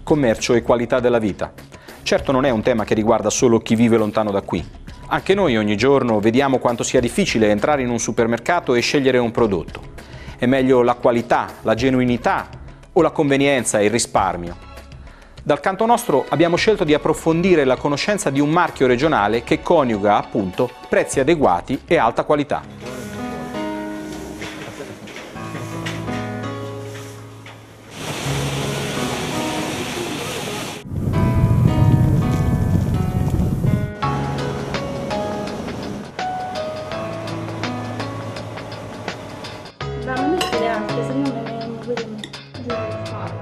commercio e qualità della vita. Certo non è un tema che riguarda solo chi vive lontano da qui. Anche noi ogni giorno vediamo quanto sia difficile entrare in un supermercato e scegliere un prodotto. È meglio la qualità, la genuinità o la convenienza e il risparmio? Dal canto nostro abbiamo scelto di approfondire la conoscenza di un marchio regionale che coniuga appunto prezzi adeguati e alta qualità. Vanno mettere anche, se no non vediamo dove fare.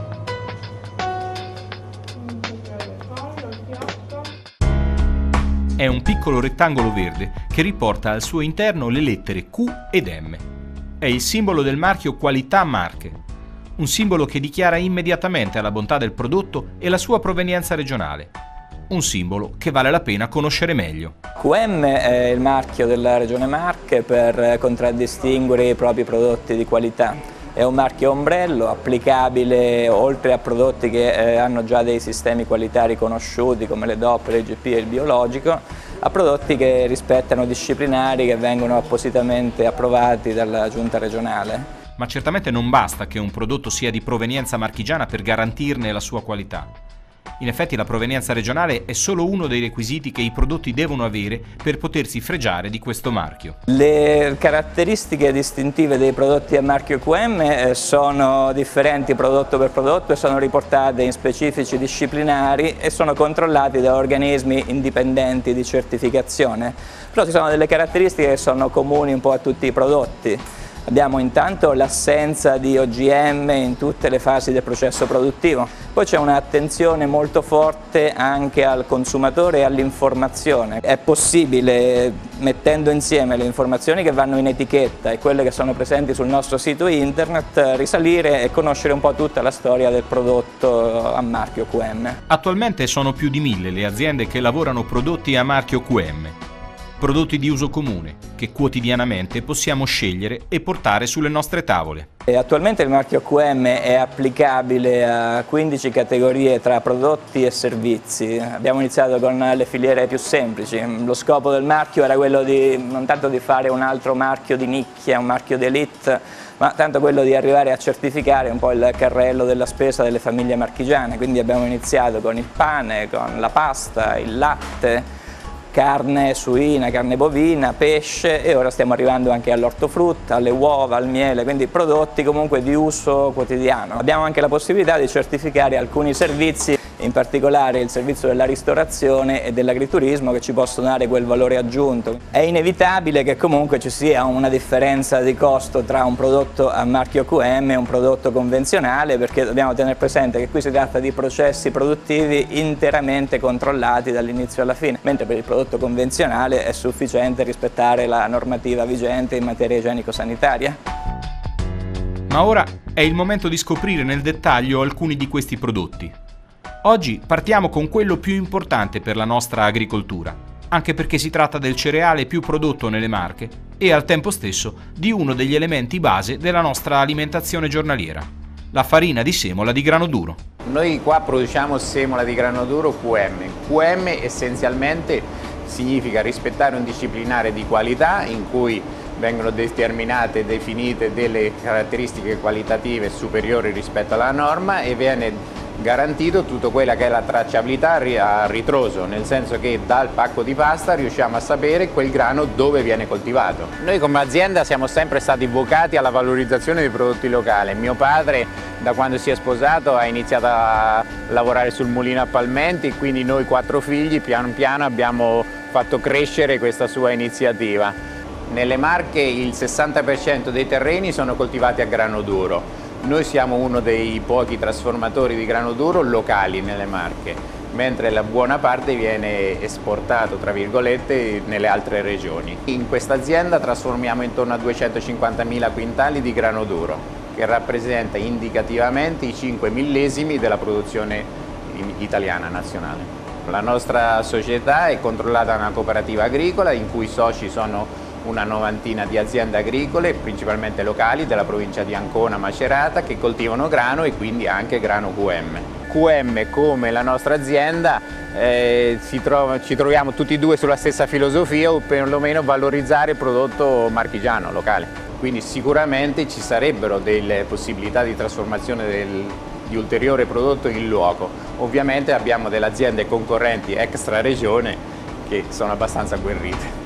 È un piccolo rettangolo verde che riporta al suo interno le lettere Q ed M. È il simbolo del marchio Qualità Marche, un simbolo che dichiara immediatamente la bontà del prodotto e la sua provenienza regionale. Un simbolo che vale la pena conoscere meglio. QM è il marchio della Regione Marche per contraddistinguere i propri prodotti di qualità. È un marchio ombrello applicabile oltre a prodotti che hanno già dei sistemi qualità riconosciuti come le DOP, l'IGP e il biologico, a prodotti che rispettano disciplinari che vengono appositamente approvati dalla Giunta regionale. Ma certamente non basta che un prodotto sia di provenienza marchigiana per garantirne la sua qualità. In effetti la provenienza regionale è solo uno dei requisiti che i prodotti devono avere per potersi fregiare di questo marchio. Le caratteristiche distintive dei prodotti a marchio QM sono differenti prodotto per prodotto e sono riportate in specifici disciplinari e sono controllati da organismi indipendenti di certificazione. Però ci sono delle caratteristiche che sono comuni un po' a tutti i prodotti. Abbiamo intanto l'assenza di OGM in tutte le fasi del processo produttivo, poi c'è un'attenzione molto forte anche al consumatore e all'informazione. È possibile, mettendo insieme le informazioni che vanno in etichetta e quelle che sono presenti sul nostro sito internet, risalire e conoscere un po' tutta la storia del prodotto a marchio QM. Attualmente sono più di 1000 le aziende che lavorano prodotti a marchio QM. Prodotti di uso comune, che quotidianamente possiamo scegliere e portare sulle nostre tavole. Attualmente il marchio QM è applicabile a 15 categorie tra prodotti e servizi. Abbiamo iniziato con le filiere più semplici. Lo scopo del marchio era quello di non tanto di fare un altro marchio di nicchia, un marchio di elite, ma tanto quello di arrivare a certificare un po' il carrello della spesa delle famiglie marchigiane. Quindi abbiamo iniziato con il pane, con la pasta, il latte, carne suina, carne bovina, pesce e ora stiamo arrivando anche all'ortofrutta, alle uova, al miele, quindi prodotti comunque di uso quotidiano. Abbiamo anche la possibilità di certificare alcuni servizi, in particolare il servizio della ristorazione e dell'agriturismo, che ci possono dare quel valore aggiunto. È inevitabile che comunque ci sia una differenza di costo tra un prodotto a marchio QM e un prodotto convenzionale, perché dobbiamo tenere presente che qui si tratta di processi produttivi interamente controllati dall'inizio alla fine, mentre per il prodotto convenzionale è sufficiente rispettare la normativa vigente in materia igienico-sanitaria. Ma ora è il momento di scoprire nel dettaglio alcuni di questi prodotti. Oggi partiamo con quello più importante per la nostra agricoltura, anche perché si tratta del cereale più prodotto nelle Marche e al tempo stesso di uno degli elementi base della nostra alimentazione giornaliera, la farina di semola di grano duro. Noi qua produciamo semola di grano duro QM. QM essenzialmente significa rispettare un disciplinare di qualità in cui vengono determinate e definite delle caratteristiche qualitative superiori rispetto alla norma e viene garantito tutto quella che è la tracciabilità a ritroso, nel senso che dal pacco di pasta riusciamo a sapere quel grano dove viene coltivato. Noi come azienda siamo sempre stati vocati alla valorizzazione dei prodotti locali. Mio padre, da quando si è sposato, ha iniziato a lavorare sul mulino a palmenti, quindi noi 4 figli piano piano abbiamo fatto crescere questa sua iniziativa. Nelle Marche il 60% dei terreni sono coltivati a grano duro. Noi siamo uno dei pochi trasformatori di grano duro locali nelle Marche, mentre la buona parte viene esportato, tra virgolette, nelle altre regioni. In questa azienda trasformiamo intorno a 250.000 quintali di grano duro, che rappresenta indicativamente i 5 millesimi della produzione italiana nazionale. La nostra società è controllata da una cooperativa agricola in cui i soci sono una novantina di aziende agricole, principalmente locali, della provincia di Ancona, Macerata, che coltivano grano e quindi anche grano QM. QM come la nostra azienda ci troviamo tutti e due sulla stessa filosofia, o perlomeno valorizzare il prodotto marchigiano, locale. Quindi sicuramente ci sarebbero delle possibilità di trasformazione di ulteriore prodotto in loco. Ovviamente abbiamo delle aziende concorrenti extra regione che sono abbastanza agguerrite.